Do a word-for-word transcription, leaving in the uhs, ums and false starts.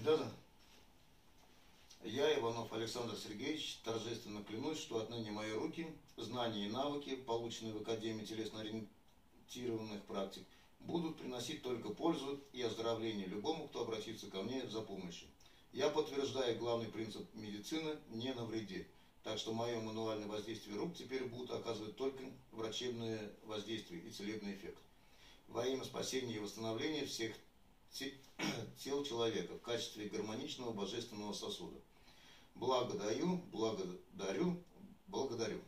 Да-да. Я, Иванов Александр Сергеевич, торжественно клянусь, что отныне мои руки, знания и навыки, полученные в Академии телесно-ориентированных практик, будут приносить только пользу и оздоровление любому, кто обратится ко мне за помощью. Я подтверждаю главный принцип медицины – не навреди. Так что мое мануальное воздействие рук теперь будут оказывать только врачебное воздействие и целебный эффект. Во имя спасения и восстановления всех тел человека в качестве гармоничного божественного сосуда. Благодарю, благодарю, благодарю.